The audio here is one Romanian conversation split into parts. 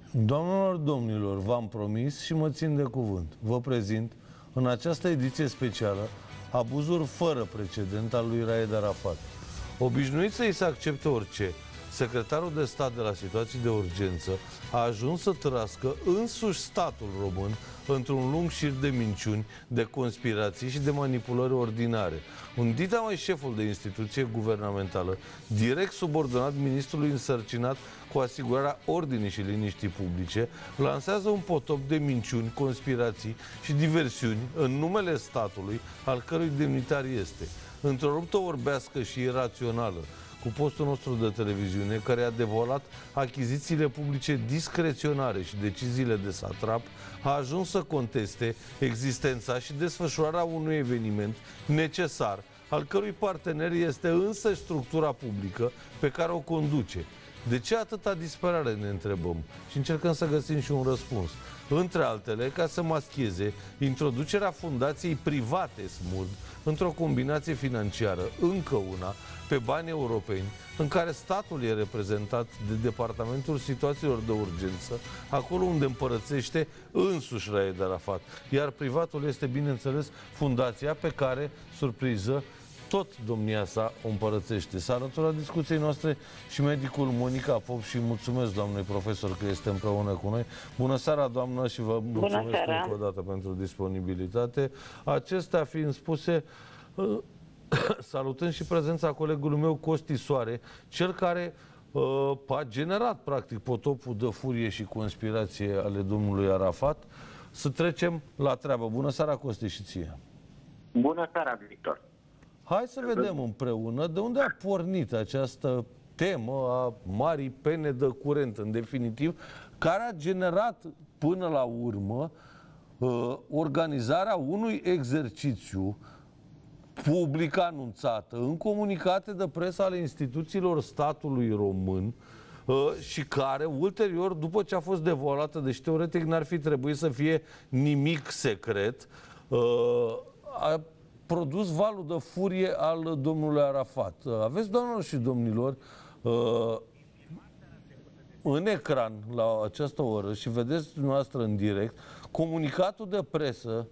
Doamnelor, domnilor, v-am promis și mă țin de cuvânt. Vă prezint în această ediție specială abuzuri fără precedent al lui Raed Arafat. Obișnuit să-i se accepte orice, secretarul de stat de la situații de urgență a ajuns să trăscă însuși statul român într-un lung șir de minciuni, de conspirații și de manipulări ordinare. Un dita mai șeful de instituție guvernamentală, direct subordonat ministrului însărcinat cu asigurarea ordinii și liniștii publice, lansează un potop de minciuni, conspirații și diversiuni în numele statului, al cărui demnitar este. Într-o luptă orbească și irațională cu postul nostru de televiziune, care a devolat achizițiile publice discreționare și deciziile de satrap, a ajuns să conteste existența și desfășurarea unui eveniment necesar, al cărui partener este însă structura publică pe care o conduce. De ce atâta disperare, ne întrebăm, și încercăm să găsim și un răspuns. Între altele, ca să mascheze introducerea fundației private SMURD într-o combinație financiară, încă una, pe bani europeni, în care statul e reprezentat de Departamentul Situațiilor de Urgență, acolo unde împărățește însuși Raed Arafat, iar privatul este, bineînțeles, fundația pe care, surpriză, tot domnia sa o împărățește. S-a alăturat discuției noastre și medicul Monica Pop și mulțumesc, doamnei profesor, că este împreună cu noi. Bună seara, doamnă, și vă mulțumesc încă o dată pentru disponibilitate. Acestea fiind spuse, salutând și prezența colegului meu, Costi Soare, cel care a generat, practic, potopul de furie și conspirație ale domnului Arafat. Să trecem la treabă. Bună seara, Costi, și ție. Bună seara, Victor. Hai să vedem împreună de unde a pornit această temă a marii pene de curent, în definitiv, care a generat până la urmă organizarea unui exercițiu public anunțată în comunicate de presă ale instituțiilor statului român și care, ulterior, după ce a fost devoalată, deci teoretic n-ar fi trebuit să fie nimic secret, a produs valul de furie al domnului Arafat. Aveți, doamnelor și domnilor, în ecran la această oră și vedeți dumneavoastră în direct comunicatul de presă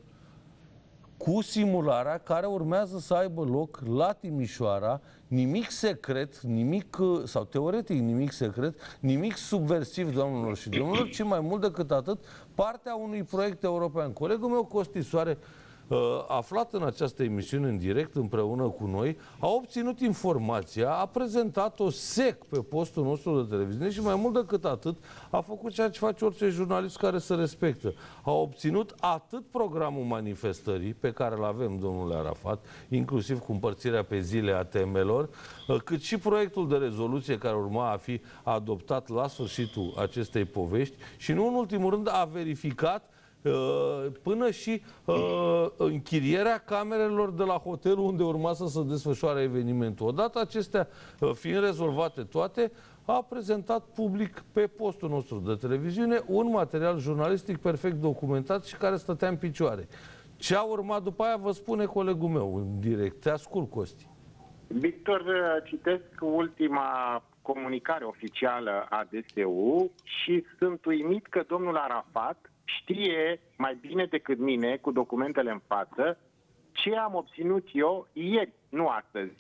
cu simularea care urmează să aibă loc la Timișoara, nimic secret, nimic, sau teoretic nimic secret, nimic subversiv, doamnelor și domnilor, ci mai mult decât atât, partea unui proiect european. Colegul meu, Costi Soare, aflat în această emisiune în direct împreună cu noi, a obținut informația, a prezentat-o sec pe postul nostru de televiziune și mai mult decât atât a făcut ceea ce face orice jurnalist care se respectă. A obținut atât programul manifestării pe care îl avem, domnule Arafat, inclusiv cu împărțirea pe zile a temelor, cât și proiectul de rezoluție care urma a fi adoptat la sfârșitul acestei povești și, nu în ultimul rând, a verificat până și închirierea camerelor de la hotelul unde urma să se desfășoare evenimentul. Odată acestea fiind rezolvate toate, a prezentat public pe postul nostru de televiziune un material jurnalistic perfect documentat și care stătea în picioare. Ce a urmat după aia vă spune colegul meu în direct. Te ascult, Costi. Victor, citesc ultima comunicare oficială a DSU și sunt uimit că domnul Arafat știe mai bine decât mine, cu documentele în față, ce am obținut eu ieri, nu astăzi.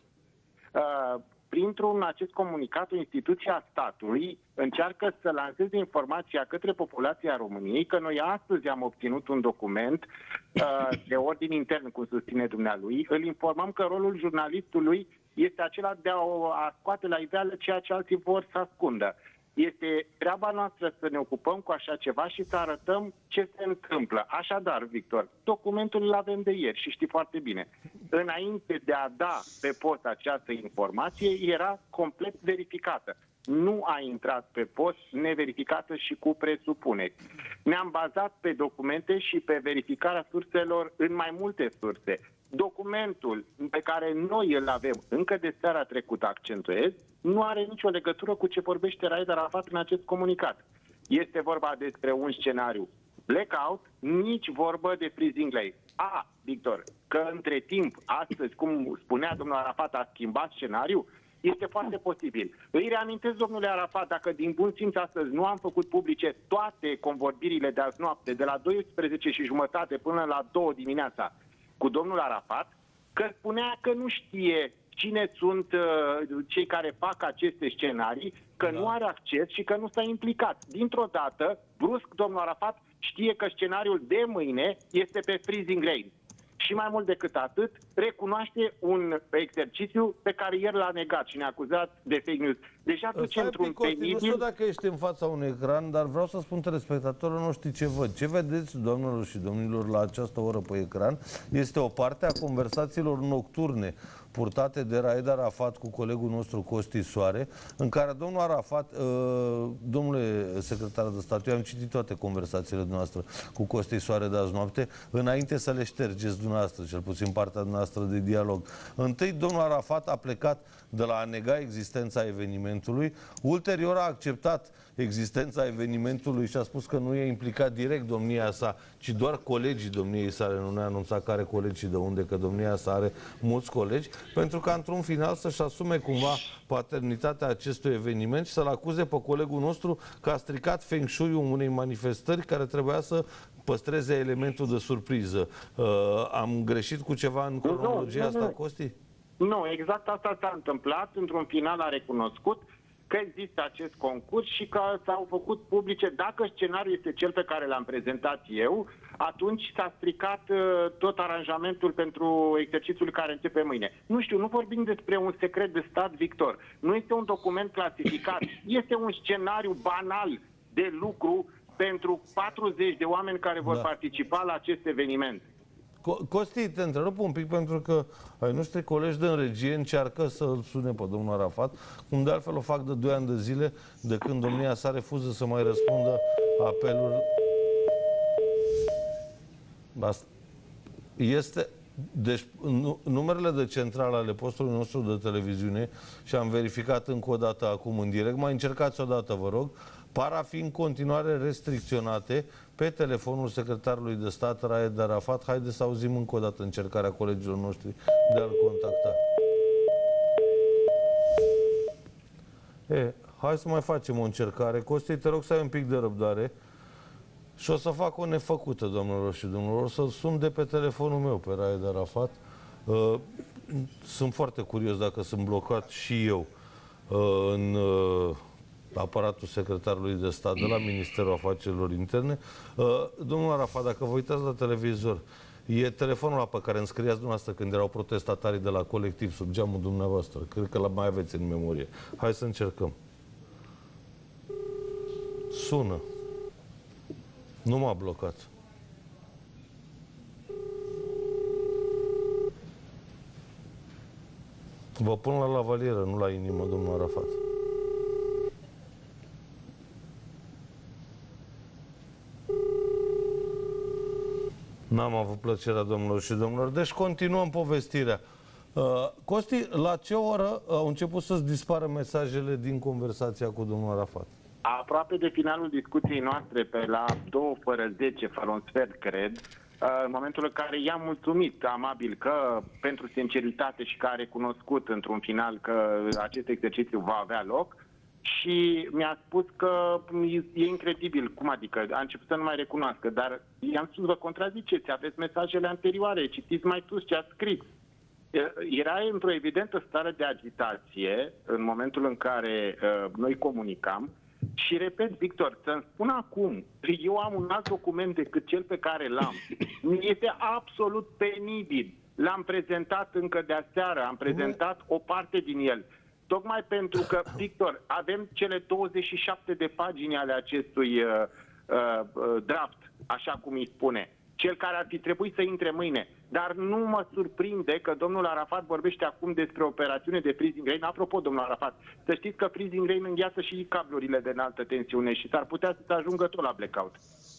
Printr-un acest comunicat, o instituție a statului încearcă să lanseze informația către populația României că noi astăzi am obținut un document de ordin intern, cum susține dumnealui. Îl informăm că rolul jurnalistului este acela de a scoate la iveală ceea ce alții vor să ascundă. Este treaba noastră să ne ocupăm cu așa ceva și să arătăm ce se întâmplă. Așadar, Victor, documentul îl avem de ieri și știi foarte bine. Înainte de a da pe post această informație, era complet verificată. Nu a intrat pe post neverificată și cu presupuneri. Ne-am bazat pe documente și pe verificarea surselor în mai multe surse. Documentul pe care noi îl avem încă de seara trecută, accentuez, nu are nicio legătură cu ce vorbește Raed Arafat în acest comunicat. Este vorba despre un scenariu blackout, nici vorbă de freezing lay. Victor, că între timp, astăzi, cum spunea domnul Arafat, a schimbat scenariul, Este foarte posibil. Îi reamintesc, domnule Arafat, dacă din bun simț astăzi nu am făcut publice toate convorbirile de azi noapte, de la 12:30 până la 2 dimineața, cu domnul Arafat, că spunea că nu știe cine sunt cei care fac aceste scenarii, că nu are acces și că nu s-a implicat. Dintr-o dată, brusc, domnul Arafat știe că scenariul de mâine este pe freezing rain. Și mai mult decât atât, recunoaște un exercițiu pe care ieri l-a negat și ne-a acuzat de fake news. Deja duce într-un penibil... Nu știu dacă ești în fața unui ecran, dar vreau să spun telespectatorilor noștri ce văd. Ce vedeți, doamnelor și domnilor, la această oră pe ecran, este o parte a conversațiilor nocturne purtate de Raed Arafat cu colegul nostru Costi Soare, în care domnul Arafat, domnule secretar de stat, eu am citit toate conversațiile noastre cu Costi Soare de azi noapte, înainte să le ștergeți dumneavoastră, cel puțin partea noastră de dialog. Întâi, domnul Arafat a plecat de la a nega existența evenimentului, ulterior a acceptat existența evenimentului și a spus că nu e implicat direct domnia sa, ci doar colegii domniei sale, nu ne-a anunțat care colegi și de unde, că domnia sa are mulți colegi, pentru că într-un final să-și asume cumva paternitatea acestui eveniment și să-l acuze pe colegul nostru că a stricat feng shui-ul unei manifestări care trebuia să păstreze elementul de surpriză. Am greșit cu ceva în cronologia asta, Costi? Nu, exact asta s-a întâmplat. Într-un final a recunoscut că există acest concurs și că s-au făcut publice. Dacă scenariul este cel pe care l-am prezentat eu, atunci s-a stricat tot aranjamentul pentru exercițiul care începe mâine. Nu știu, nu vorbim despre un secret de stat, Victor. Nu este un document clasificat. Este un scenariu banal de lucru pentru 40 de oameni care vor participa la acest eveniment. Costi, te întrerup un pic pentru că ai noștri colegi din regie încearcă să-l sune pe domnul Arafat, cum de altfel o fac de 2 ani de zile, de când domnia sa refuză să mai răspundă apelul. Deci, numerele de centrală ale postului nostru de televiziune, și am verificat încă o dată acum în direct, mai încercați o dată, vă rog, par a fi în continuare restricționate pe telefonul secretarului de stat Raed Arafat. Haideți să auzim încă o dată încercarea colegilor noștri de a-l contacta. Hai să mai facem o încercare. Costi, te rog să ai un pic de răbdare și o să fac o nefăcută, domnilor și domnilor. O să-l sun de pe telefonul meu pe Raed Arafat. Sunt foarte curios dacă sunt blocat și eu în aparatul secretarului de stat de la Ministerul Afacerilor Interne. Domnul Arafat, dacă vă uitați la televizor, e telefonul ăla pe care îmi scriați dumneavoastră când erau protestatarii de la Colectiv sub geamul dumneavoastră. Cred că mai aveți în memorie. Hai să încercăm. Sună. Nu m-a blocat. Vă pun la lavalieră, nu la inimă, domnul Arafat. N-am avut plăcerea, domnilor și domnilor. Deci continuăm povestirea. Costi, la ce oră au început să-ți dispară mesajele din conversația cu domnul Arafat? Aproape de finalul discuției noastre, pe la 2:10, fără un sfert, cred, în momentul în care i-am mulțumit amabil că pentru sinceritate și că a recunoscut într-un final că acest exercițiu va avea loc, și mi-a spus că e incredibil, cum adică, a început să nu mai recunoască, dar i-am spus, vă contraziceți, aveți mesajele anterioare, citiți mai sus ce ați scris. Era într-o evidentă stare de agitație în momentul în care noi comunicam și, repet, Victor, să-mi spun acum, eu am un alt document decât cel pe care l-am. Este absolut penibil. L-am prezentat încă de aseară, am prezentat o parte din el. Tocmai pentru că, Victor, avem cele 27 de pagini ale acestui draft, așa cum îi spune, cel care ar fi trebuit să intre mâine. Dar nu mă surprinde că domnul Arafat vorbește acum despre operațiune de freezing rain. Apropo, domnul Arafat, să știți că freezing rain îngheață și cablurile de înaltă tensiune și s-ar putea să ajungă tot la blackout.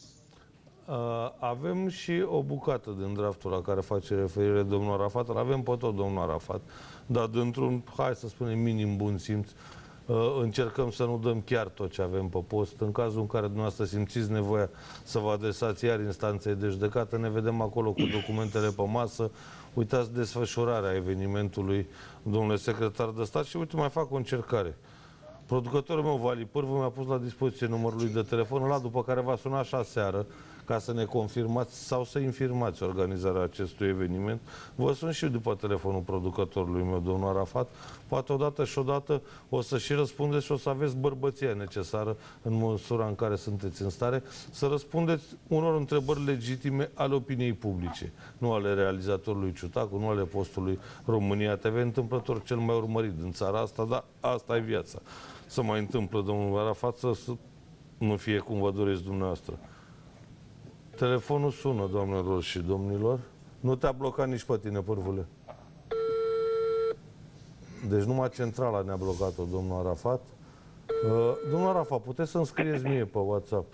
Avem și o bucată din draftul la care face referire domnul Arafat. Îl avem pe tot domnul Arafat, dar dintr-un, hai să spunem, minim bun simț, încercăm să nu dăm chiar tot ce avem pe post. În cazul în care dumneavoastră simțiți nevoia să vă adresați iar instanței de judecată, ne vedem acolo cu documentele pe masă, uitați desfășurarea evenimentului, domnule secretar de stat, și uite, mai fac o încercare. Producătorul meu, Vali Pârvu, mi-a pus la dispoziție numărul lui de telefon ăla, după care va suna și aseară ca să ne confirmați sau să infirmați organizarea acestui eveniment. Vă sun și după telefonul producătorului meu, domnul Arafat. Poate odată și odată o să și răspundeți și o să aveți bărbăția necesară în măsura în care sunteți în stare să răspundeți unor întrebări legitime ale opiniei publice, nu ale realizatorului Ciutacu, nu ale postului România TV, întâmplător cel mai urmărit din țara asta, dar asta e viața. Să mai întâmplă, domnul Arafat, să nu fie cum vă doriți dumneavoastră. Telefonul sună, doamnelor și domnilor. Nu te-a blocat nici pe tine, Pârvule. Deci numai centrala ne-a blocat-o, domnul Arafat. Domnul Arafat, puteți să-mi scrieți mie pe WhatsApp.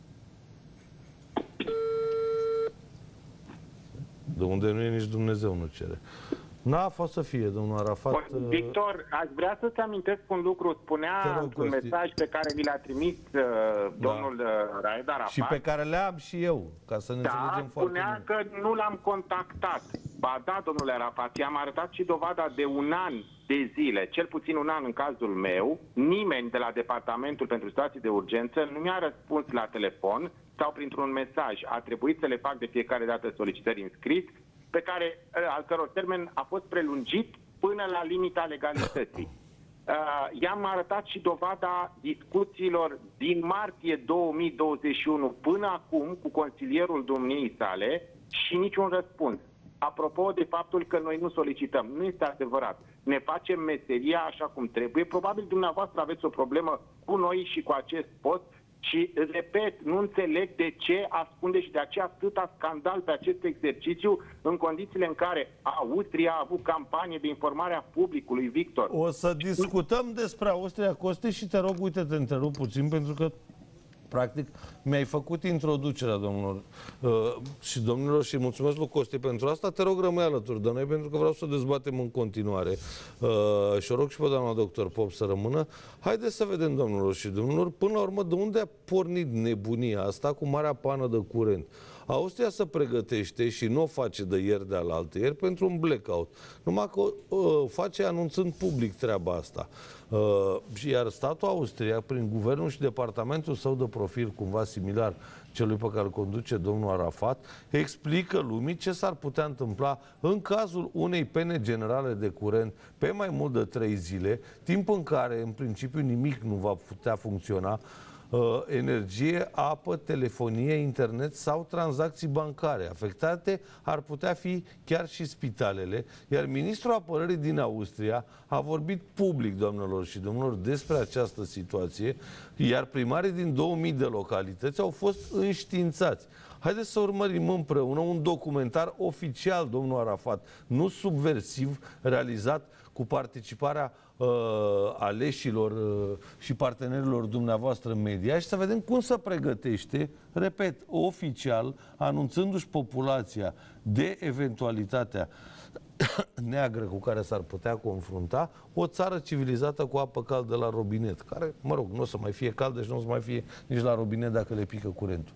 De unde nu e nici Dumnezeu nu cere. N-a fost să fie, domnul Arafat. Victor, aș vrea să-ți amintesc un lucru. Spunea într-un mesaj pe care mi l-a trimis domnul Raed Arafat. Și pe care le-am și eu, ca să ne înțelegem foarte bine. Spunea că nu l-am contactat. Ba da, domnule Arafat, i-am arătat și dovada de un an de zile, cel puțin un an în cazul meu. Nimeni de la Departamentul pentru Situații de Urgență nu mi-a răspuns la telefon sau printr-un mesaj. A trebuit să le fac de fiecare dată solicitări în scris, pe care, al căror termen a fost prelungit până la limita legalității. I-am arătat și dovada discuțiilor din martie 2021 până acum cu consilierul domniei sale și niciun răspuns. Apropo de faptul că noi nu solicităm, nu este adevărat. Ne facem meseria așa cum trebuie. Probabil dumneavoastră aveți o problemă cu noi și cu acest post. Și, repet, nu înțeleg de ce ascunde și de aceea atâta scandal pe acest exercițiu în condițiile în care Austria a avut campanie de informare a publicului, Victor. O să discutăm despre Austria, Costi, și te rog, uite, te întrerup puțin, pentru că practic mi-ai făcut introducerea, domnilor și domnilor, și mulțumesc lui Costi pentru asta. Te rog, rămâi alături de noi, pentru că vreau să dezbatem în continuare. Și o rog și pe doamna doctor Pop să rămână. Haideți să vedem, domnilor și domnilor, până la urmă, de unde a pornit nebunia asta cu marea pană de curent. Austria se pregătește și nu o face de ieri de alaltăieri pentru un blackout. Numai că o face anunțând public treaba asta. Iar statul Austria, prin guvernul și departamentul său de profil, cumva similar celui pe care îl conduce domnul Arafat, explică lumii ce s-ar putea întâmpla în cazul unei pene generale de curent pe mai mult de 3 zile, timp în care, în principiu, nimic nu va putea funcționa, energie, apă, telefonie, internet sau tranzacții bancare. Afectate ar putea fi chiar și spitalele, iar ministrul apărării din Austria a vorbit public, doamnelor și domnilor, despre această situație, iar primarii din 2000 de localități au fost înștiințați. Haideți să urmărim împreună un documentar oficial, domnul Arafat, nu subversiv, realizat cu participarea aleșilor și partenerilor dumneavoastră media, și să vedem cum se pregătește, repet, oficial, anunțându-și populația de eventualitatea neagră cu care s-ar putea confrunta o țară civilizată cu apă caldă la robinet, care, mă rog, nu o să mai fie caldă și nu o să mai fie nici la robinet dacă le pică curentul.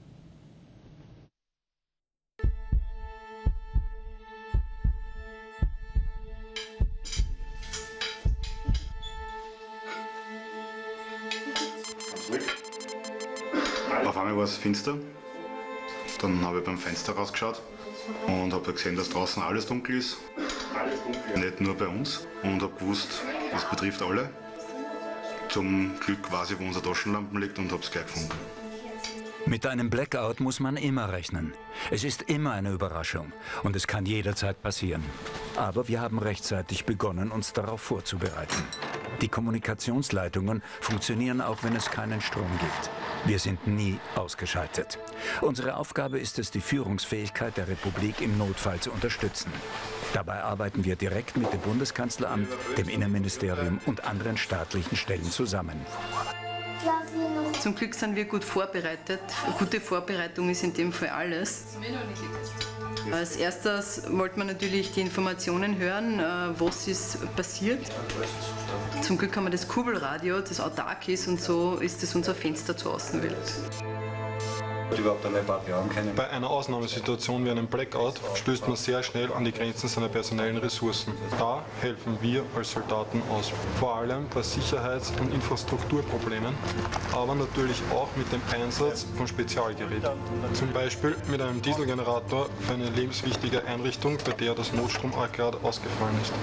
Auf einmal war es finster, dann habe ich beim Fenster rausgeschaut und habe gesehen, dass draußen alles dunkel ist, nicht nur bei uns, und habe gewusst, das betrifft alle. Zum Glück weiß ich, wo unsere Taschenlampen liegt, und habe es gleich gefunden. Mit einem Blackout muss man immer rechnen. Es ist immer eine Überraschung und es kann jederzeit passieren. Aber wir haben rechtzeitig begonnen, uns darauf vorzubereiten. Die Kommunikationsleitungen funktionieren auch, wenn es keinen Strom gibt. Wir sind nie ausgeschaltet. Unsere Aufgabe ist es, die Führungsfähigkeit der Republik im Notfall zu unterstützen. Dabei arbeiten wir direkt mit dem Bundeskanzleramt, dem Innenministerium und anderen staatlichen Stellen zusammen. Zum Glück sind wir gut vorbereitet. Gute Vorbereitung ist in dem Fall alles. Als erstes wollte man natürlich die Informationen hören, was ist passiert. Zum Glück haben wir das Kurbelradio, das autark ist, und so ist es unser Fenster zur Außenwelt. überhaupt einmal glauben können. Bei einer Ausnahmesituation wie einem Blackout stößt man sehr schnell an die Grenzen seiner personellen Ressourcen. Da helfen wir als Soldaten aus. Vor allem bei Sicherheits- und Infrastrukturproblemen, aber natürlich auch mit dem Einsatz von Spezialgeräten. Zum Beispiel mit einem Dieselgenerator für eine lebenswichtige Einrichtung, bei der das Notstromaggregat ausgefallen ist.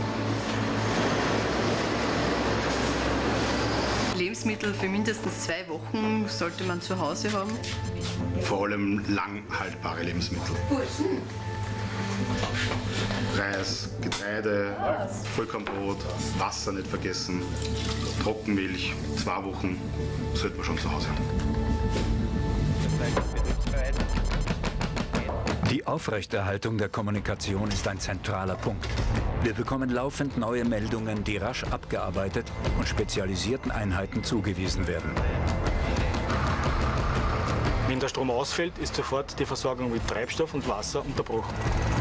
Lebensmittel für mindestens 2 Wochen sollte man zu Hause haben. Vor allem lang haltbare Lebensmittel. Reis, Getreide, Vollkornbrot, Wasser nicht vergessen, Trockenmilch, 2 Wochen sollte man schon zu Hause haben. Die Aufrechterhaltung der Kommunikation ist ein zentraler Punkt. Wir bekommen laufend neue Meldungen, die rasch abgearbeitet und spezialisierten Einheiten zugewiesen werden. Wenn der Strom ausfällt, ist sofort die Versorgung mit Treibstoff und Wasser unterbrochen.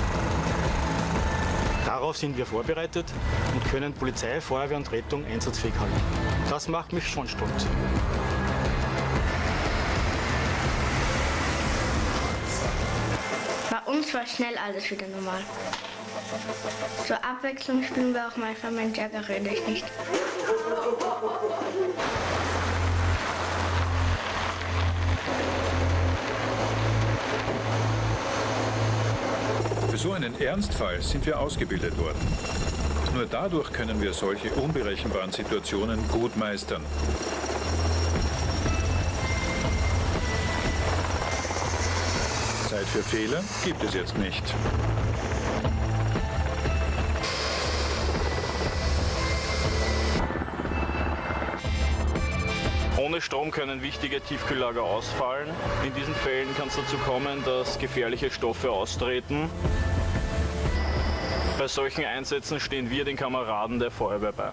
Darauf sind wir vorbereitet und können Polizei, Feuerwehr und Rettung einsatzfähig halten. Das macht mich schon stolz. Bei uns war schnell alles wieder normal. Zur Abwechslung spielen wir auch manchmal Mensch, ärgere dich nicht. Für so einen Ernstfall sind wir ausgebildet worden. Nur dadurch können wir solche unberechenbaren Situationen gut meistern. Zeit für Fehler gibt es jetzt nicht. Ohne Strom können wichtige Tiefkühllager ausfallen. In diesen Fällen kann es dazu kommen, dass gefährliche Stoffe austreten. Bei solchen Einsätzen stehen wir den Kameraden der Feuerwehr bei.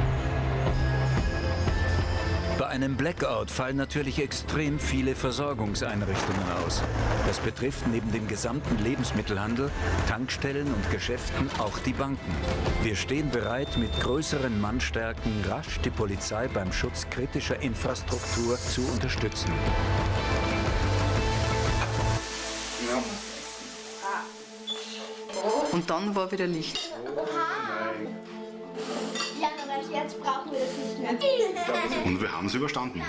Bei einem Blackout fallen natürlich extrem viele Versorgungseinrichtungen aus. Das betrifft neben dem gesamten Lebensmittelhandel, Tankstellen und Geschäften auch die Banken. Wir stehen bereit, mit größeren Mannstärken rasch die Polizei beim Schutz kritischer Infrastruktur zu unterstützen. Und dann war wieder Licht. Ja, aber jetzt brauchen wir das nicht mehr. Und wir haben es überstanden.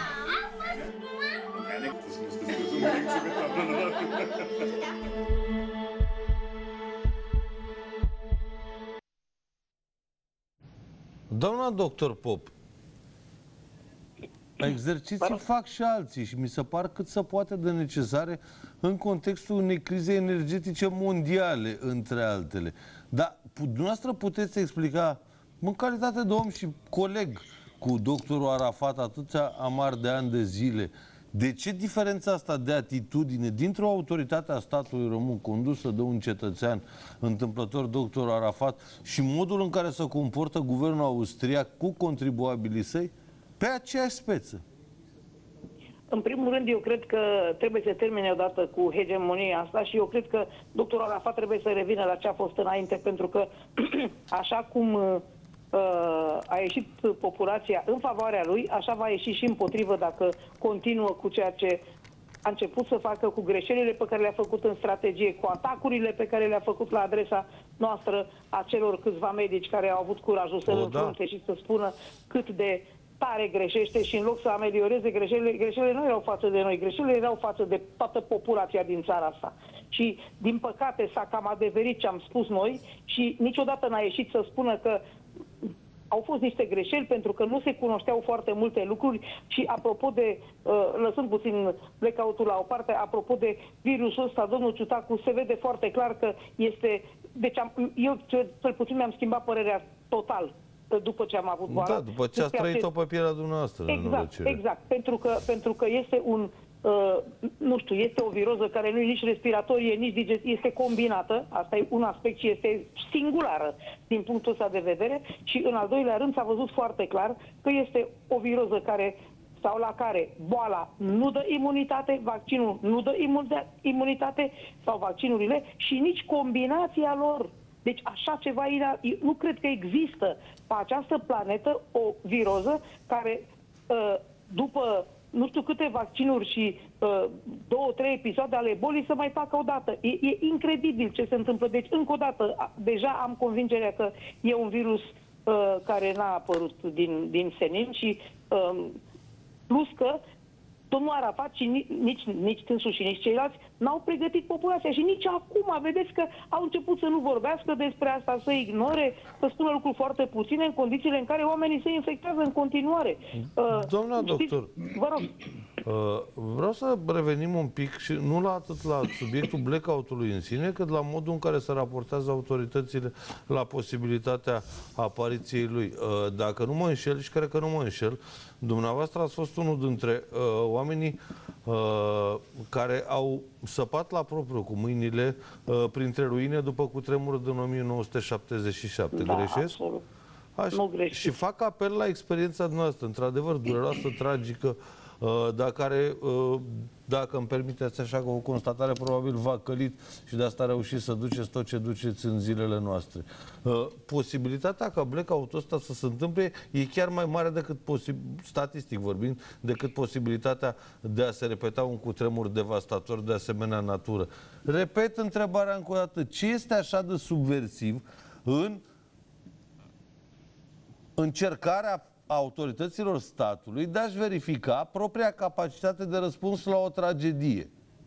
Doamna doctor Pop, exerciții fac și alții și mi se par cât se poate de necesare în contextul unei crize energetice mondiale, între altele. Dar dumneavoastră puteți explica, în calitate de om și coleg cu doctorul Arafat atâția amar de ani de zile, de ce diferența asta de atitudine dintr-o autoritate a statului român condusă de un cetățean întâmplător, doctorul Arafat, și modul în care se comportă guvernul austriac cu contribuabilii săi pe aceeași speță? În primul rând, eu cred că trebuie să termine odată cu hegemonia asta și eu cred că doctorul Arafat trebuie să revină la ce a fost înainte, pentru că așa cum a ieșit populația în favoarea lui, așa va ieși și împotrivă dacă continuă cu ceea ce a început să facă, cu greșelile pe care le-a făcut în strategie, cu atacurile pe care le-a făcut la adresa noastră a celor câțiva medici care au avut curajul să-l înfrunte și să spună cât de tare greșește și în loc să amelioreze greșelile nu erau față de noi, greșelile erau față de toată populația din țara asta. Și, din păcate, s-a cam adeverit ce am spus noi și niciodată n-a ieșit să spună că au fost niște greșeli pentru că nu se cunoșteau foarte multe lucruri și apropo de, lăsând puțin blackout-ul la o parte, apropo de virusul ăsta, domnul Ciutacu, se vede foarte clar că este, deci eu cel puțin mi-am schimbat părerea total după ce am avut boala. Da, după ce ați trăit-o pe pielea dumneavoastră. Exact, pentru că este un, nu știu, este o viroză care nu e nici respiratorie, nici digestie, este combinată, asta e un aspect și este singulară din punctul ăsta de vedere și în al doilea rând s-a văzut foarte clar că este o viroză care sau la care boala nu dă imunitate, vaccinul nu dă imunitate sau vaccinurile și nici combinația lor. Deci așa ceva, nu cred că există pe această planetă o viroză care după nu știu câte vaccinuri și 2-3 episoade ale bolii să mai facă o dată. E incredibil ce se întâmplă. Deci, încă o dată, deja am convingerea că e un virus care n-a apărut din senin și plus că domnul Arafat și nici dânsul și nici ceilalți n-au pregătit populația și nici acum vedeți că au început să nu vorbească despre asta, să ignore, să spună lucruri foarte puține în condițiile în care oamenii se infectează în continuare. Doamna doctor, vă rog. Vreau să revenim un pic și nu atât la subiectul blackout-ului în sine, cât la modul în care se raportează autoritățile la posibilitatea apariției lui. Dacă nu mă înșel, și cred că nu mă înșel, dumneavoastră ați fost unul dintre oamenii care au săpat la propriu cu mâinile printre ruine după cutremurul din 1977. Da, greșesc? Absolut. Nu greșesc. Și fac apel la experiența noastră, într-adevăr dureroasă, tragică, dar care, dacă îmi permiteți așa că o constatare, probabil v-a călit și de asta a reușit să duceți tot ce duceți în zilele noastre. Posibilitatea ca blackout-ul ăsta să se întâmple e chiar mai mare decât, statistic vorbind, decât posibilitatea de a se repeta un cutremur devastator de asemenea natură. Repet întrebarea încă o dată. Ce este așa de subversiv în încercarea autorităților statului de a-și verifica propria capacitate de răspuns la o tragedie?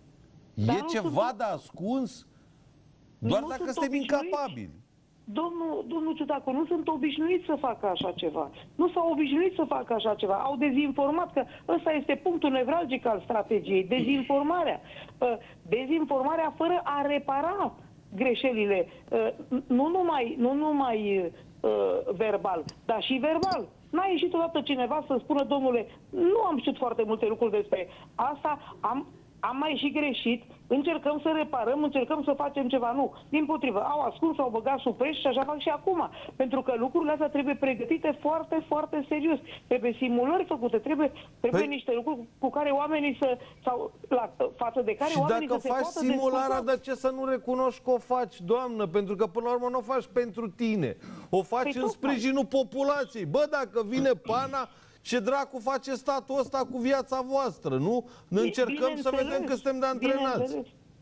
E ceva de ascuns? Doar dacă suntem incapabili. Domnul Ciudacu, nu sunt obișnuiți să facă așa ceva. Nu s-au obișnuit să facă așa ceva. Au dezinformat, că ăsta este punctul nevralgic al strategiei. Dezinformarea. Dezinformarea fără a repara greșelile. Nu numai verbal, dar și verbal. N-a ieșit odată cineva să spună, domnule, nu am știut foarte multe lucruri despre asta, am mai și greșit, încercăm să reparăm, încercăm să facem ceva. Nu, dimpotrivă, au ascuns, au băgat sub preș și așa fac și acum. Pentru că lucrurile astea trebuie pregătite foarte, foarte serios. Trebuie simulări făcute, trebuie niște lucruri cu care oamenii față de care oamenii să se poată descurca. Și dacă faci simularea, de ce să nu recunoști că o faci, doamnă? Pentru că până la urmă nu o faci pentru tine. O faci în sprijinul populației. Bă, dacă vine pana, ce dracu face statul ăsta cu viața voastră, nu? Ne încercăm să vedem că suntem de antrenați.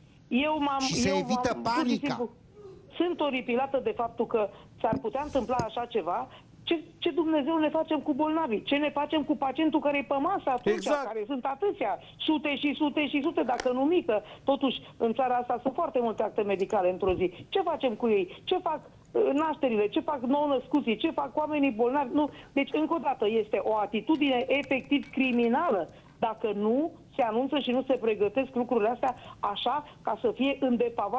Și se evită panica. Sunt oripilată de faptul că s-ar putea întâmpla așa ceva. Ce Dumnezeu ne facem cu bolnavii? Ce ne facem cu pacientul care e pe masă atunci, care sunt atâția, sute și sute și sute, dacă nu mică. Totuși, în țara asta sunt foarte multe acte medicale într-o zi. Ce facem cu ei? Ce fac nașterile? Ce fac nou-născuții? Ce fac oamenii bolnavi? Nu. Deci, încă o dată, este o atitudine efectiv criminală dacă nu se anunță și nu se pregătesc lucrurile astea așa ca să fie în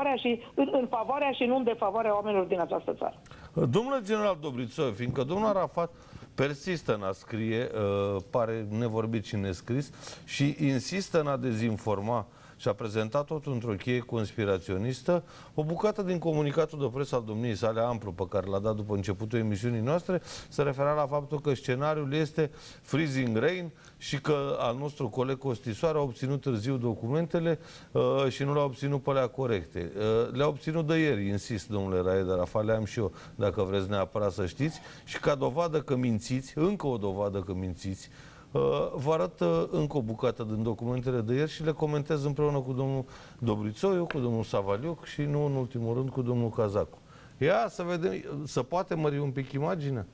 favoarea și nu în defavoarea oamenilor din această țară. Domnule general Dobrițoi, fiindcă domnul Arafat persistă în a scrie, pare nevorbit și nescris, și insistă în a dezinforma și a prezentat tot într-o cheie conspiraționistă, o bucată din comunicatul de presă al domniei sale amplu pe care l-a dat după începutul emisiunii noastre se referea la faptul că scenariul este freezing rain și că al nostru coleg Costisoare a obținut târziu documentele și nu le-a obținut pe alea corecte. Le-a obținut de ieri, insist, domnule Raed Arafat, le-am și eu, dacă vreți neapărat să știți, și ca dovadă că mințiți, încă o dovadă că mințiți, vă arăt încă o bucată din documentele de ieri și le comentez împreună cu domnul Dobrițoiu, cu domnul Savalioc și nu în ultimul rând cu domnul Cazacu. Ia să vedem, să poate mări un pic imaginea?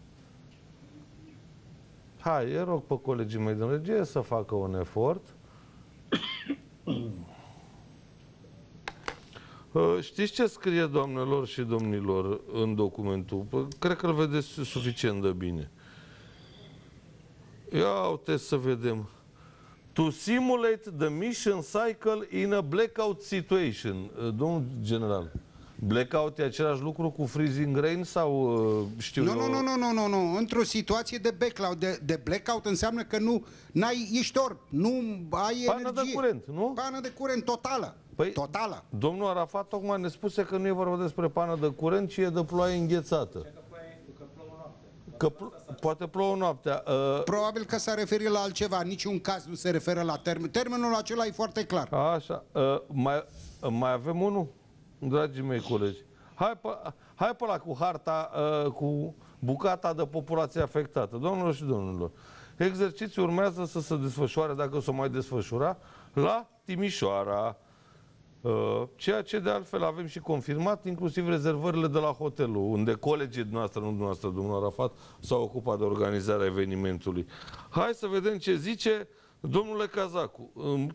Hai, îi rog pe colegii mei din regie să facă un efort. Știți ce scrie, doamnelor și domnilor, în documentul? Cred că îl vedeți suficient de bine. Ia uite să vedem. To simulate the mission cycle in a blackout situation. Domnul general, blackout e același lucru cu freezing rain sau știu eu? Nu. Într-o situație de blackout. De blackout înseamnă că ești orb, nu ai pană energie. De curent, nu? Pană de curent totală. Păi, totală. Domnul Arafat tocmai ne spuse că nu e vorba despre pană de curent, ci e de ploaie înghețată. Că poate plouă noaptea. Probabil că s-a referit la altceva. Niciun caz nu se referă la termen. Termenul acela e foarte clar. Așa. Mai avem unul? Dragii mei colegi. Hai pe ăla cu harta, cu bucata de populație afectată. Domnilor și domnilor, exercițiul urmează să se desfășoare, dacă s-o mai desfășura, la Timișoara. Ceea ce de altfel avem și confirmat, inclusiv rezervările de la hotelul, unde colegii noastre, nu dumneavoastră, domnul Arafat, s-au ocupat de organizarea evenimentului. Hai să vedem ce zice domnule Cazacu.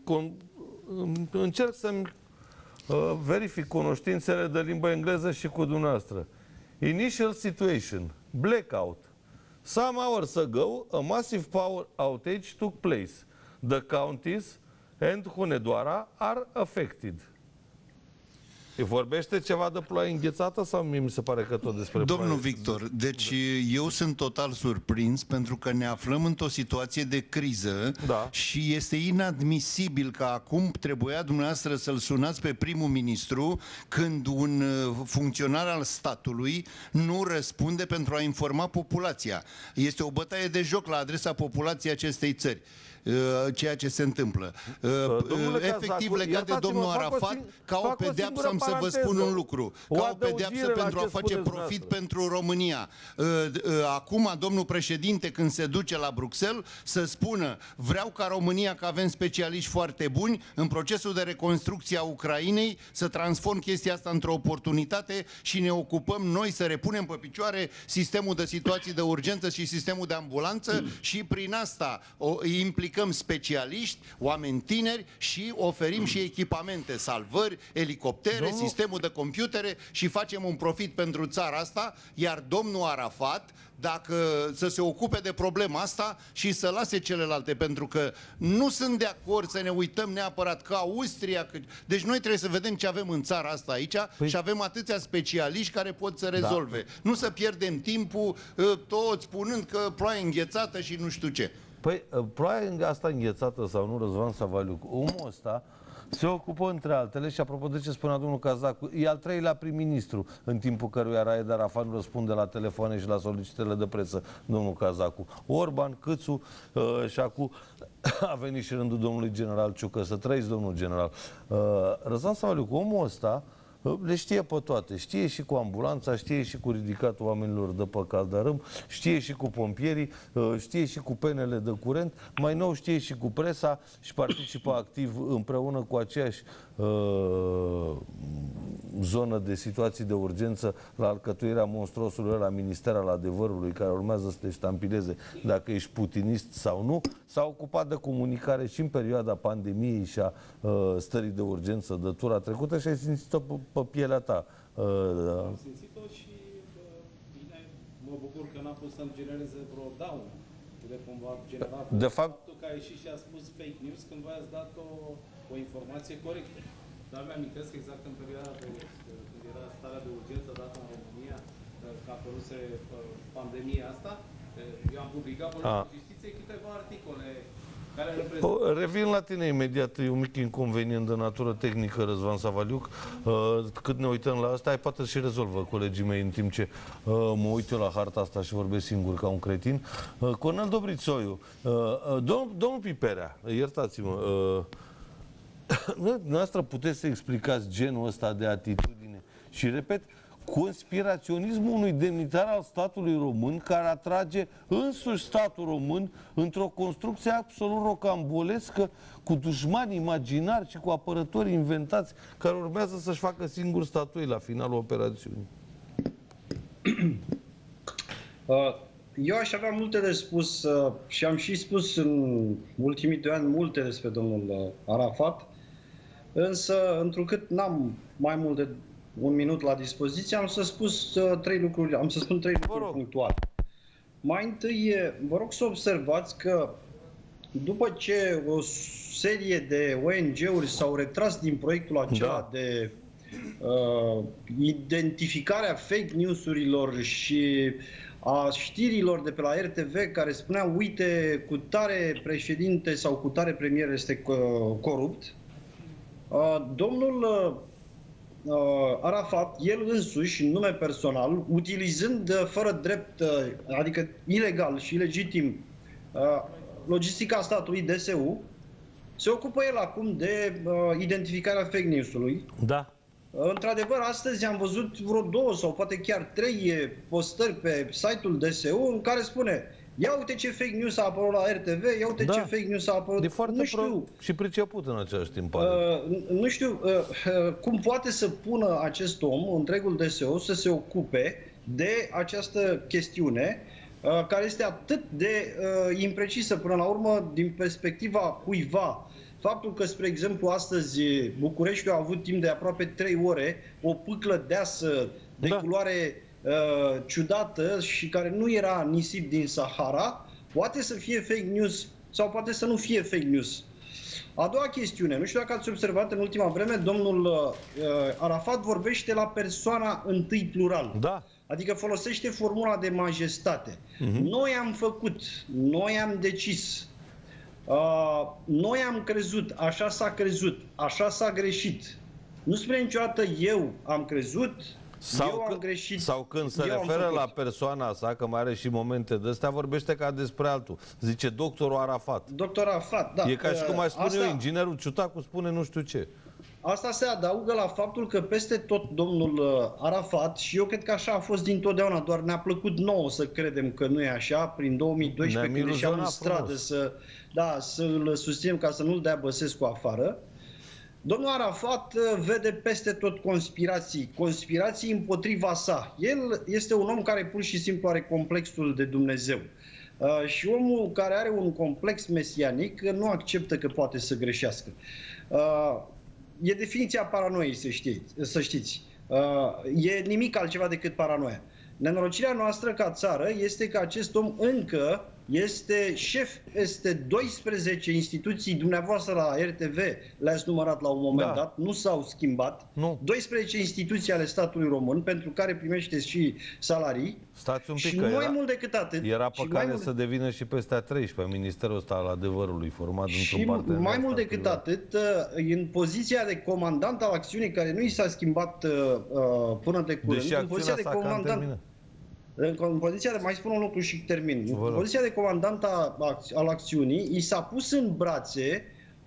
Încerc să-mi verific cunoștințele de limba engleză și cu dumneavoastră. Initial situation, blackout. Some hours ago, a massive power outage took place. The counties and Hunedoara are affected. Vorbește ceva de ploaie înghețată sau mie mi se pare că tot despre ploaie? Domnul Victor, deci eu sunt total surprins pentru că ne aflăm într-o situație de criză și este inadmisibil că acum trebuia dumneavoastră să-l sunați pe primul ministru când un funcționar al statului nu răspunde pentru a informa populația. Este o bătaie de joc la adresa populației acestei țări. Ceea ce se întâmplă. Efectiv legat de domnul Arafat, ca o pedeapsă am să vă spun un lucru. Ca o pedeapsă pentru a face profit pentru România. Acum domnul președinte, când se duce la Bruxelles, să spună: vreau ca România, că avem specialiști foarte buni, în procesul de reconstrucție a Ucrainei, să transform chestia asta într-o oportunitate și ne ocupăm noi să repunem pe picioare sistemul de situații de urgență și sistemul de ambulanță și prin asta implicăm specialiști, oameni tineri și oferim și echipamente, salvări, elicoptere, sistemul de computere și facem un profit pentru țara asta, iar domnul Arafat, dacă să se ocupe de problema asta și să lase celelalte, pentru că nu sunt de acord să ne uităm neapărat ca Austria. Deci noi trebuie să vedem ce avem în țara asta aici și avem atâția specialiști care pot să rezolve. Nu să pierdem timpul toți spunând că ploaie înghețată și nu știu ce. Păi, ploaia asta înghețată sau nu, Răzvan Savaliuc, omul ăsta se ocupă între altele și apropo de ce spunea domnul Cazacu, e al treilea prim-ministru în timpul căruia Raed Arafat nu răspunde la telefoane și la solicitările de presă, domnul Cazacu. Orban, Câțu și acum a venit și rândul domnului general Ciucă. Să trăiți, domnul general. Răzvan Savaliuc, omul ăsta le știe pe toate. Știe și cu ambulanța, știe și cu ridicatul oamenilor de pe caldărâm, știe și cu pompierii, știe și cu penele de curent, mai nou știe și cu presa și participă activ împreună cu aceeași zonă de situații de urgență la alcătuirea monstruosului ăla, Minister al Adevărului, care urmează să te ștampileze dacă ești putinist sau nu. S-a ocupat de comunicare și în perioada pandemiei și a stării de urgență de tura trecută și ai simțit-o pe pielea ta. Am simțit-o și bine, mă bucur că n-a pus să-mi genereze vreo daună. De cumva genera de fapt, faptul că a ieșit și a spus fake news când voi ați dat o informație corectă. Dar mi-amintesc exact în perioada când era starea de urgență dată în România, că a apăruse pandemia asta, eu am publicat pe Justiție câteva articole care reprezintă... Revin la tine imediat, e un mic inconvenient de natură tehnică, Răzvan Savaliuc. Cât ne uităm la asta, poate și rezolvă colegii mei în timp ce mă uit eu la harta asta și vorbesc singur ca un cretin. Cornel Dobrițoiu, domnul Piperea, iertați-mă, noastră puteți să explicați genul ăsta de atitudine și, repet, conspiraționismul unui demnitar al statului român care atrage însuși statul român într-o construcție absolut rocambolescă cu dușmani imaginari și cu apărători inventați care urmează să-și facă singur statui la finalul operațiunii. Eu aș avea multe de spus și am și spus în ultimii 2 ani multe despre domnul Arafat, însă întrucât n-am mai mult de un minut la dispoziție, am să spun 3 lucruri punctuale. Mai întâi, vă rog să observați că după ce o serie de ONG-uri s-au retras din proiectul acela de identificarea fake news-urilor și a știrilor de pe la RTV care spuneau, uite, cu tare președinte sau cu tare premier este corupt, domnul Arafat, el însuși, în nume personal, utilizând fără drept, adică ilegal și ilegitim, logistica statului DSU, se ocupă el acum de identificarea fake news-ului. Da. Într-adevăr, astăzi am văzut vreo 2 sau poate chiar 3 postări pe site-ul DSU în care spune: Ia uite ce fake news a apărut la RTV, ia uite ce fake news a apărut... De foarte și priceput în același timp. Nu știu cum poate să pună acest om, întregul DSO, să se ocupe de această chestiune care este atât de imprecisă până la urmă din perspectiva cuiva. Faptul că, spre exemplu, astăzi Bucureștiul a avut timp de aproape 3 ore o pâclă deasă de culoare ciudată și care nu era nisip din Sahara, poate să fie fake news sau poate să nu fie fake news. A doua chestiune, nu știu dacă ați observat în ultima vreme, domnul Arafat vorbește la persoana întâi plural. Da. Adică folosește formula de majestate. Noi am făcut, noi am decis, noi am crezut, așa s-a crezut, așa s-a greșit. Nu spune niciodată eu am crezut, eu am greșit. Sau când se referă la persoana sa, că mai are și momente de astea, vorbește ca despre altul. Zice doctorul Arafat. Doctor Arafat, da. E ca și cum ai spune eu, inginerul Ciutacu spune nu știu ce. Asta se adaugă la faptul că peste tot domnul Arafat, și eu cred că așa a fost dintotdeauna, doar ne-a plăcut nouă să credem că nu e așa, prin 2012 când ieșeam în stradă să-l susținem ca să nu-l dea Băsescu afară. Domnul Arafat vede peste tot conspirații împotriva sa. El este un om care pur și simplu are complexul de Dumnezeu. Și omul care are un complex mesianic nu acceptă că poate să greșească. E definiția paranoiei, să știți. E nimic altceva decât paranoia. Nenorocirea noastră ca țară este că acest om încă este șef peste 12 instituții, dumneavoastră la RTV le-ați numărat la un moment dat, nu s-au schimbat. 12 instituții ale statului român, pentru care primește și salarii. Stați un pic, și mai mult decât atât. Era pe care să devină și peste a 13, Ministerul ăsta al adevărului, format într-un partener. Mai mult decât atât, în poziția de comandant al acțiunii, care nu i s-a schimbat până de curând, în poziția de comandant. În poziția de, mai spun un lucru și termin. În poziția de comandant al acțiunii, i s-a pus în brațe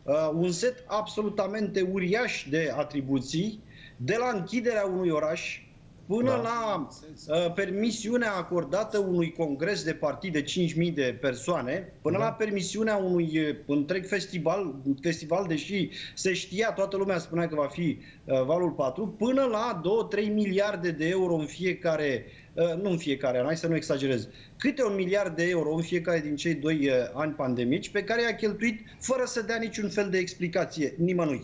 un set absolutamente uriaș de atribuții, de la închiderea unui oraș până la permisiunea acordată unui congres de partid de 5.000 de persoane, până la permisiunea unui întreg festival, deși se știa, toată lumea spunea că va fi Valul 4, până la 2-3 miliarde de euro în fiecare, nu în fiecare an, hai să nu exagerez, câte 1 miliard de euro în fiecare din cei 2 ani pandemici, pe care i-a cheltuit fără să dea niciun fel de explicație nimănui.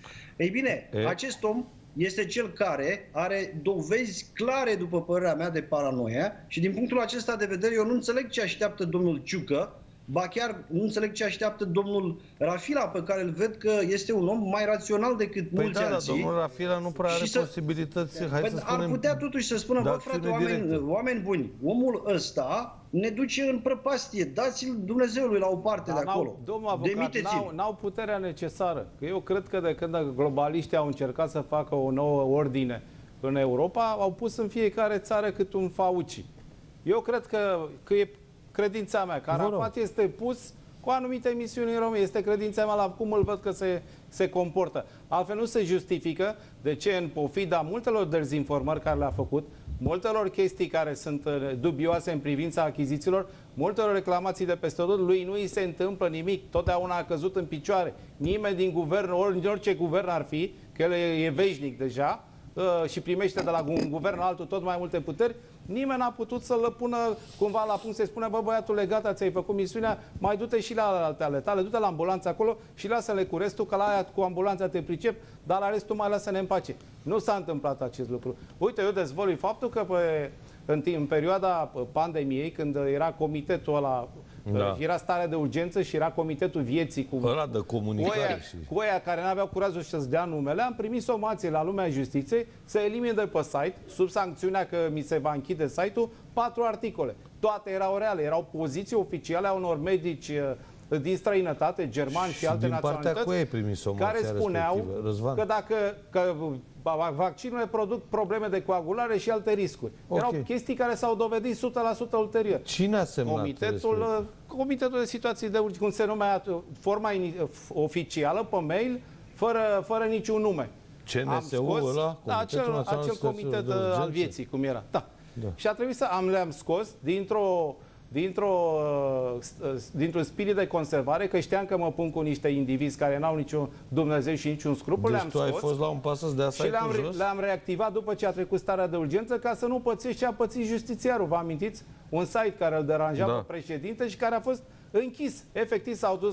Ei bine, acest om este cel care are dovezi clare, după părerea mea, de paranoia și din punctul acesta de vedere eu nu înțeleg ce așteaptă domnul Ciucă, ba chiar nu înțeleg ce așteaptă domnul Rafila, pe care îl ved că este un om mai rațional decât mulți alții. Domnul Rafila nu prea are posibilități, ar putea totuși să spună, bă frate, oameni buni, omul ăsta ne duce în prăpastie, dați-l Dumnezeului la o parte de acolo. Domnul avocat, n-au puterea necesară. Că eu cred că de când globaliștii au încercat să facă o nouă ordine în Europa, au pus în fiecare țară cât un Fauci. Eu cred că e credința mea, că Arafat este pus cu anumite misiuni în România. Este credința mea la cum îl văd că se comportă. Altfel nu se justifică de ce, în pofida multelor dezinformări care le-a făcut, multelor chestii care sunt dubioase în privința achizițiilor, multelor reclamații de peste tot, lui nu îi se întâmplă nimic. Totdeauna a căzut în picioare. Nimeni din guvern, orice guvern ar fi, că el e veșnic deja și primește de la un guvern altul tot mai multe puteri, nimeni n-a putut să-l pună cumva la punct, să-i spune, bă, băiatule, gata, ți-ai făcut misiunea, mai du-te și la ale tale, du-te la ambulanță acolo și lasă-le cu restul, că la aia cu ambulanța te pricep, dar la restul mai lasă-ne în pace. Nu s-a întâmplat acest lucru. Uite, eu dezvălui faptul că în perioada pandemiei, când era comitetul ăla, era stare de urgență și era comitetul vieții cu ăla de comunicare cu aia care n-aveau curajul să-ți dea numele, am primit somație la lumea justiției să elimine de pe site, sub sancțiunea că mi se va închide site-ul, 4 articole. Toate erau reale, erau poziții oficiale a unor medici din străinătate, germani și alte naționalități, care spuneau că dacă vaccinurile produc probleme de coagulare și alte riscuri. Erau chestii care s-au dovedit 100% ulterior. Cine a semnat? Comitetul de situații de urgență, cum se numea, forma oficială, pe mail, fără niciun nume. CNSU ăla? Acel comitet al vieții, cum era. Da. Și a trebuit să le-am scos dintr-o dintr-un spirit de conservare, că știam că mă pun cu niște indivizi care n-au niciun Dumnezeu și niciun scrupul, Deci tu ai fost la un pas de asta și le-am reactivat după ce a trecut starea de urgență, ca să nu pățești ce a pățit justițiarul. Vă amintiți? Un site care îl deranja pe președinte și care a fost închis. Efectiv s-au dus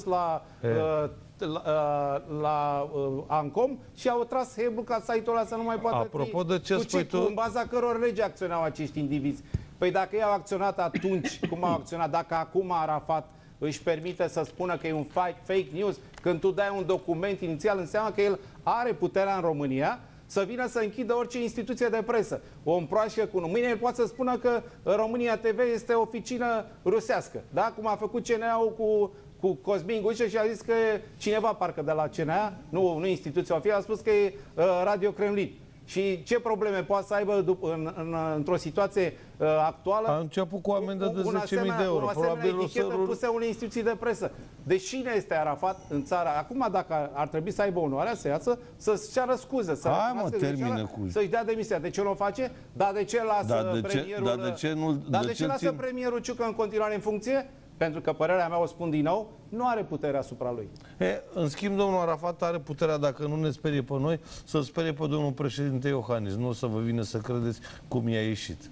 la Ancom și au tras heblul ca site-ul ăla să nu mai poată fi în baza căror lege acționau acești indivizi. Păi dacă ei au acționat atunci, cum au acționat, dacă acum Arafat își permite să spună că e un fake news, când tu dai un document inițial, înseamnă că el are puterea în România să vină să închidă orice instituție de presă. O împroașcă cu... Mâine el poate să spună că România TV este o oficină rusească. Da? Cum a făcut CNA-ul cu Cosmin Gușă și a zis că cineva, parcă de la CNA, nu instituția oficială, a spus că e Radio Kremlin. Și ce probleme poate să aibă într-o situație actuală? A început cu o amendă de 10.000 de euro. Probabil etichetă pusă unei instituții de presă. Deci cine este Arafat în țara? Acum, dacă ar trebui să aibă onoarea să iasă, să-și ceară scuze, să-și dea demisia. De ce nu o face? Dar de ce lasă premierul... de ce lasă premierul Ciucă în continuare în funcție? Pentru că, părerea mea, o spun din nou, nu are putere asupra lui. În schimb, domnul Arafat are puterea, dacă nu ne sperie pe noi, să-l sperie pe domnul președinte Iohannis. Nu o să vă vină să credeți cum i-a ieșit.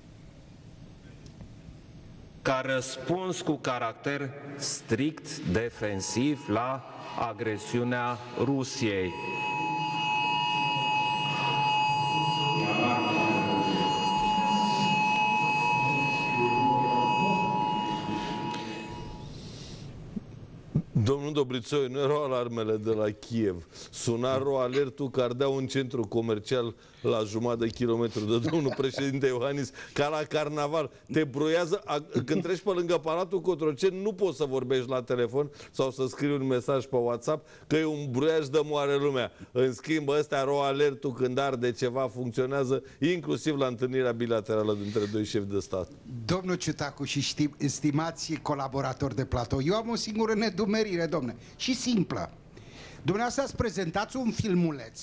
Ca răspuns cu caracter strict defensiv la agresiunea Rusiei. Domnul Dobrițoi, nu erau alarmele de la Kiev. Suna ro-alertul că ardea un centru comercial la jumătate de kilometru de domnul președinte Iohannis, ca la carnaval. Te broiază, când treci pe lângă Palatul Cotroceni, nu poți să vorbești la telefon sau să scrii un mesaj pe WhatsApp, că e un bruiaj de moare lumea. În schimb, ăstea ro-alertul când arde ceva funcționează, inclusiv la întâlnirea bilaterală dintre doi șefi de stat. Domnul Ciutacu și stimați colaboratori de platou, eu am o singură nedumerire, domne, și simplă. Dumneavoastră ați prezentat un filmuleț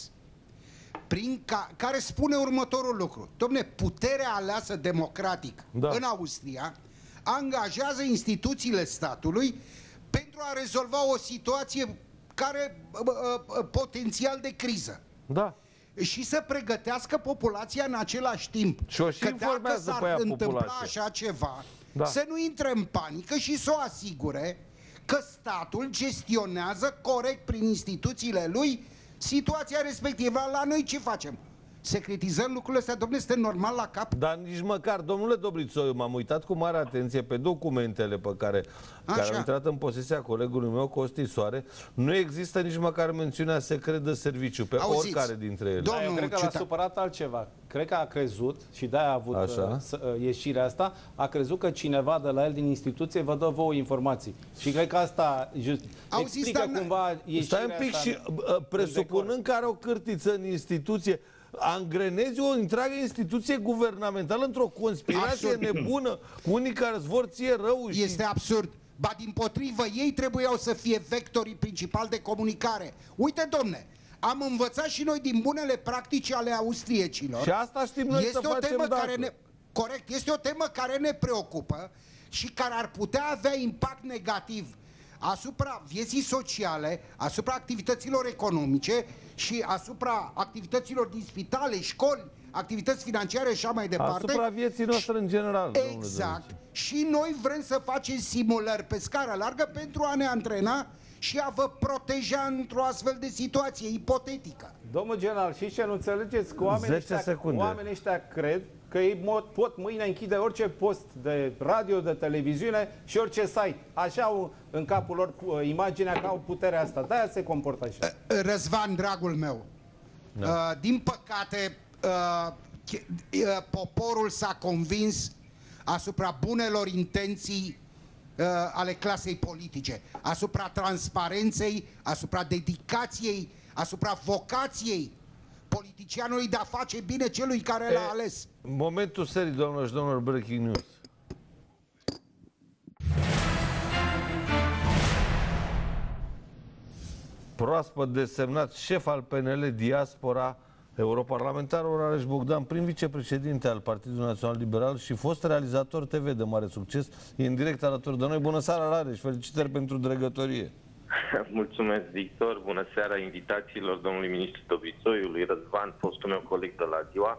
care spune următorul lucru. Domne, puterea aleasă democratic în Austria angajează instituțiile statului pentru a rezolva o situație care potențial de criză. Da. Și să pregătească populația în același timp. Că dacă s-ar întâmpla așa ceva, să nu intre în panică și să o asigure că statul gestionează corect prin instituțiile lui situația respectivă. La noi ce facem? Secretizăm lucrurile astea, domnule, este normal la cap? Dar nici măcar, domnule Dobrițoiu, m-am uitat cu mare atenție pe documentele pe care au intrat în posesia colegului meu cu o scrisoare. Nu există nici măcar mențiunea secret de serviciu pe oricare dintre ele. Eu cred că l-a supărat altceva. Cred că a crezut, și de-aia a avut ieșirea asta, a crezut că cineva de la el din instituție vă dă vouă informații. Și cred că asta explică cumva ieșirea Stai un pic și presupunând că are o cârtiță în instituție, angrenezi o întreagă instituție guvernamentală într-o conspirație nebună cu unii care îți vor ție rău. Este absurd. Ba dimpotrivă, ei trebuiau să fie vectorii principali de comunicare. Uite, domne, am învățat și noi din bunele practici ale austriecilor. Și asta știm noi să facem Corect, este o temă care ne preocupă și care ar putea avea impact negativ asupra vieții sociale, asupra activităților economice și asupra activităților din spitale, școli, activități financiare și așa mai departe. Asupra vieții noastre în general. Exact. Și noi vrem să facem simulări pe scară largă pentru a ne antrena și a vă proteja într-o astfel de situație ipotetică. Domnul general, și ce nu înțelegeți? Că oamenii ăștia cred că ei pot mâine închide orice post de radio, de televiziune și orice site. Așa au în capul lor imaginea că au puterea asta. De-aia se comportă așa. Răzvan, dragul meu, din păcate poporul s-a convins asupra bunelor intenții ale clasei politice, asupra transparenței, asupra dedicației, asupra vocației politicianului de a face bine celui care l-a ales. Momentul serii, doamnelor și domnilor, breaking news. Proaspăt desemnat șef al PNL Diaspora Europarlamentarul Rareș Bogdan, prim vicepreședinte al Partidului Național Liberal și fost realizator TV de mare succes, e în direct alături de noi. Bună seara, Rareș! Felicitări pentru dregătorie! Mulțumesc, Victor! Bună seara invitațiilor domnului ministru Dovizioiu, lui Răzvan, fostul meu coleg de la ziua,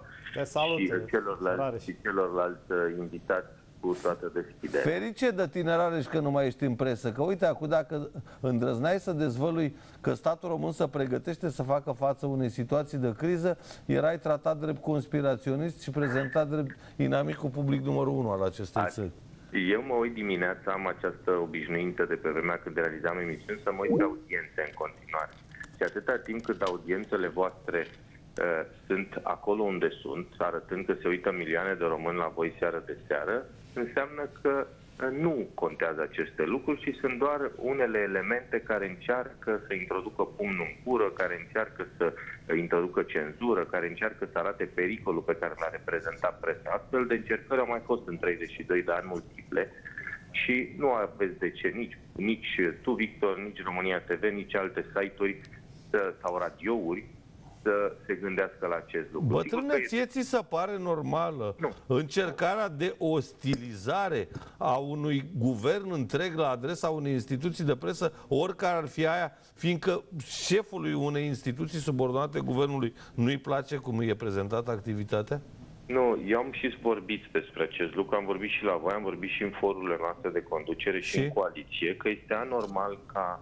și celorlalți invitați cu toată deschiderea. Ferice de tine, Rareș, că nu mai ești în presă, că uite, acum dacă îndrăzneai să dezvălui că statul român se pregătește să facă față unei situații de criză, erai tratat drept conspiraționist și prezentat drept inamicul public numărul 1 al acestei țări. Eu mă uit dimineața, am această obișnuință de pe vremea când realizam emisiuni, să mă uit pe audiențe în continuare. Și atâta timp cât audiențele voastre sunt acolo unde sunt, arătând că se uită milioane de români la voi seară de seară, înseamnă că nu contează aceste lucruri și sunt doar unele elemente care încearcă să introducă pumnul în cură, care încearcă să introducă cenzură, care încearcă să arate pericolul pe care l-a reprezentat presa. Astfel de încercări au mai fost în 32 de ani multiple și nu aveți de ce nici tu, Victor, nici România TV, nici alte site-uri sau radiouri să se gândească la acest lucru. Bătrâne, ție ți se pare normală încercarea de ostilizare a unui guvern întreg la adresa unei instituții de presă, oricare ar fi aia, fiindcă șefului unei instituții subordonate guvernului nu-i place cum e prezentată activitatea? Nu, eu am și vorbit despre acest lucru, am vorbit și la voi, am vorbit și în forurile noastre de conducere și în coaliție, că este anormal ca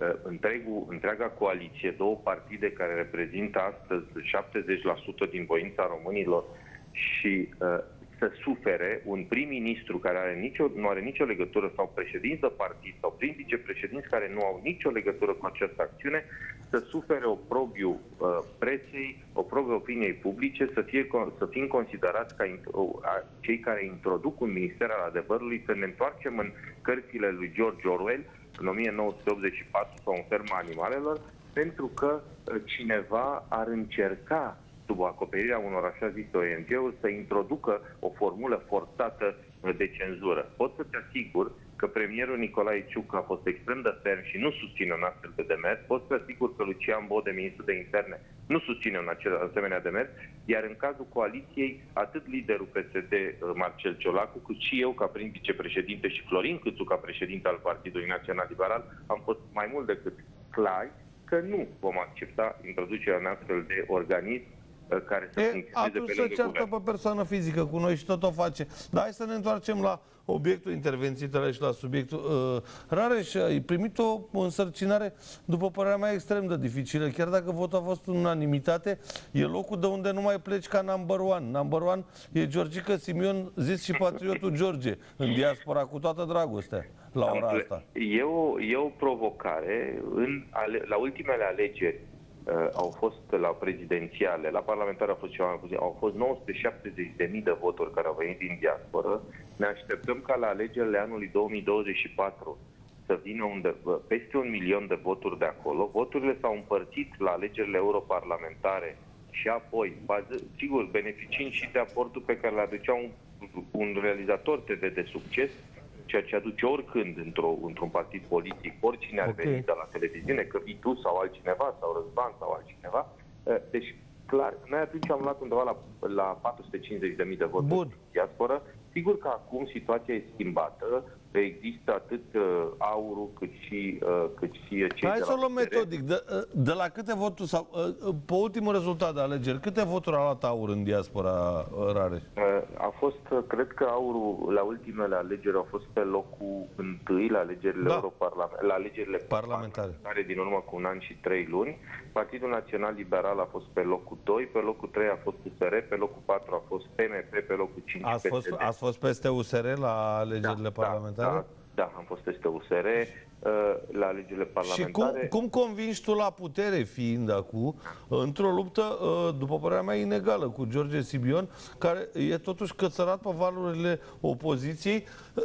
întreaga coaliție, două partide care reprezintă astăzi 70% din voința românilor și să sufere un prim-ministru care nu are nicio legătură sau președinți de partid sau prim vicepreședinți care nu au nicio legătură cu această acțiune, să sufere oprobiu presei, oprobiu opiniei publice, să fim considerați ca cei care introduc un minister al adevărului, să ne întoarcem în cărțile lui George Orwell în 1984 sau în Ferma animalelor, pentru că cineva ar încerca, sub acoperirea unor așa zise ONG-uri, să introducă o formulă forțată de cenzură. Pot să te asigur că premierul Nicolae Ciucă a fost extrem de ferm și nu susține un astfel de demers. Pot să te asigur că Lucian Bode, ministrul de interne, nu susține un asemenea demers, iar în cazul coaliției, atât liderul PSD, Marcel Ciolacu, cât și eu, ca prim vicepreședinte, și Florin Câțu, ca președinte al Partidului Național Liberal, am fost mai mult decât clari că nu vom accepta introducerea unui astfel de organism care să funcționeze pe lângă atunci să ceartă pe persoană fizică cu noi și tot o face. Dar hai să ne întoarcem la obiectul intervenției tale și la subiectul. Rareș, ai primit o însărcinare, după părerea mea, extrem de dificilă. Chiar dacă votul a fost în unanimitate, e locul de unde nu mai pleci ca number one. Number one e Georgica Simion, zis și patriotul George, în diaspora, cu toată dragostea, la ora asta. E o provocare. La ultimele alegeri au fost la prezidențiale, la parlamentare au fost ceva mai puțin, au fost 970.000 de voturi care au venit din diasporă. Ne așteptăm ca la alegerile anului 2024 să vină peste 1 milion de voturi de acolo. Voturile s-au împărțit la alegerile europarlamentare și apoi, sigur, beneficiind și de aportul pe care l-aducea un realizator TV de succes, ceea ce aduce oricând într-un partid politic, oricine ar veni de la televiziune, că vii tu sau altcineva, sau Răzvan sau altcineva. Deci, clar, noi atunci am luat undeva la 450.000 de voturi din diasporă. Sigur că acum situația e schimbată, există atât aurul cât și cei de la Hai să o luăm metodic. De la câte voturi, sau pe ultimul rezultat de alegeri, câte voturi a luat aur în diaspora, Rareș? A fost, cred că aurul la ultimele alegeri a fost pe locul 1 la alegerile la alegerile parlamentare din urmă cu un an și 3 luni. Partidul Național Liberal a fost pe locul 2, pe locul 3 a fost USR, pe locul 4 a fost PMP, pe locul 5 PSD. Ați fost peste USR la alegerile parlamentare? Da, am fost peste USR la alegerile parlamentare. Și cum convingi tu la putere, fiind acum, într-o luptă, după părerea mea, inegală cu George Simion, care e totuși cățărat pe valurile opoziției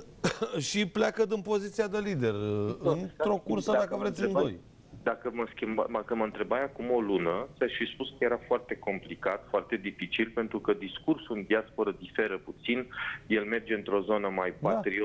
și pleacă din poziția de lider, într-o cursă, dacă vreți, în doi. Dacă mă întrebai acum o lună, ți-aș fi spus că era foarte complicat, foarte dificil, pentru că discursul în diasporă diferă puțin. El merge într-o zonă mai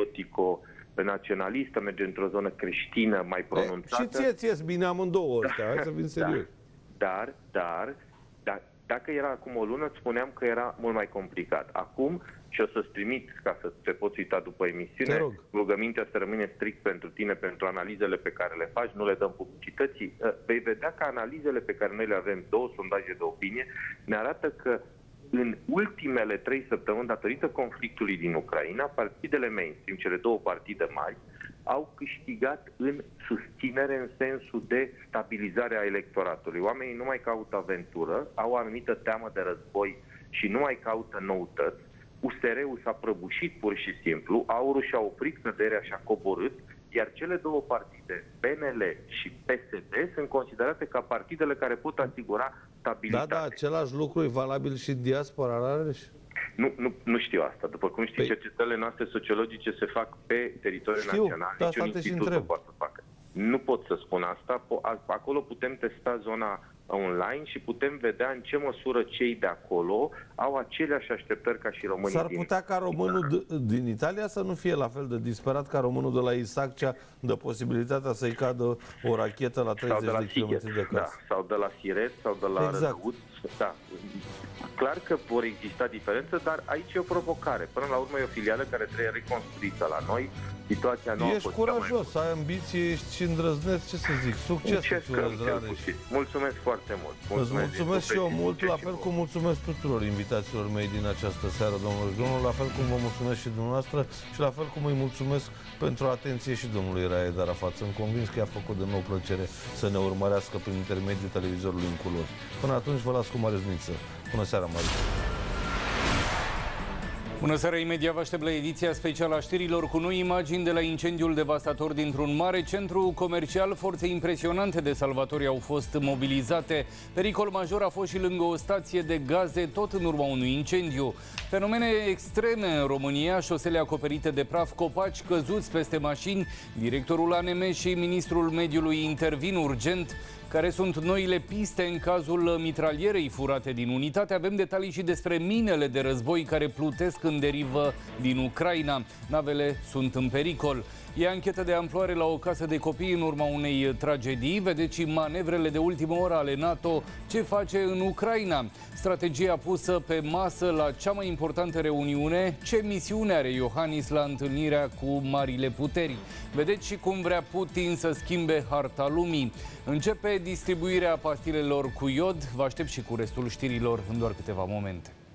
patriotico-naționalistă, merge într-o zonă creștină, mai pronunțată. Și ție-ți bine amândouă ăștia, hai să fim serios. Dar Dacă era acum o lună, îți spuneam că era mult mai complicat. Acum, și o să-ți trimit, ca să te poți uita după emisiune, rugămintea să rămâne strict pentru tine, pentru analizele pe care le faci, nu le dăm publicității. Vei vedea că analizele pe care noi le avem, 2 sondaje de opinie, ne arată că în ultimele 3 săptămâni, datorită conflictului din Ucraina, partidele mainstream, cele 2 partide mari, au câștigat în susținere în sensul de stabilizare a electoratului. Oamenii nu mai caută aventură, au o anumită teamă de război și nu mai caută noutăți. USR-ul s-a prăbușit pur și simplu, Aurul și-a oprit căderea și a coborât, iar cele 2 partide, PNL și PSD, sunt considerate ca partidele care pot asigura stabilitate. Da, același lucru e valabil și diaspora Rareș? Nu știu asta. După cum știi, cercetările noastre sociologice se fac pe teritoriul național. Niciun institut nu poate să facă. Nu pot să spun asta. Acolo putem testa zona online și putem vedea în ce măsură cei de acolo au aceleași așteptări ca și românii. S-ar putea ca românul din Italia să nu fie la fel de disperat ca românul de la Isaccea, de posibilitatea să-i cadă o rachetă la 30 de km de casă. Da, sau de la Siret, sau de la Rădăuț. Da. Clar că vor exista diferențe, dar aici e o provocare. Până la urmă e o filială care trebuie reconstruită la noi. Situația nu ești curajos, ai ambiție, ești și îndrăzneț, ce să zic, succes! Mulțumesc foarte mult! Îți mulțumesc și eu mult, la fel cum mulțumesc tuturor invitațiilor mei din această seară, domnul și domnul, la fel cum vă mulțumesc și dumneavoastră și la fel cum îi mulțumesc pentru atenție și domnului Raed Arafat. Sunt convins că i-a făcut de nou plăcere să ne urmărească prin intermediul televizorului în culori. Până atunci vă las cu mare zniță. Bună seara, Marius! Bună seara, imediat vă aștept la ediția specială a știrilor cu noi imagini de la incendiul devastator dintr-un mare centru comercial. Forțe impresionante de salvatori au fost mobilizate. Pericol major a fost și lângă o stație de gaze, tot în urma unui incendiu. Fenomene extreme în România, șosele acoperite de praf, copaci căzuți peste mașini. Directorul ANM și ministrul mediului intervin urgent. Care sunt noile piste în cazul mitralierei furate din unitate? Avem detalii și despre minele de război care plutesc în derivă din Ucraina. Navele sunt în pericol. E anchetă de amploare la o casă de copii în urma unei tragedii. Vedeți și manevrele de ultimă oră ale NATO. Ce face în Ucraina? Strategia pusă pe masă la cea mai importantă reuniune. Ce misiune are Iohannis la întâlnirea cu marile puteri? Vedeți și cum vrea Putin să schimbe harta lumii. Începe distribuirea pastilelor cu iod. Vă aștept și cu restul știrilor în doar câteva momente.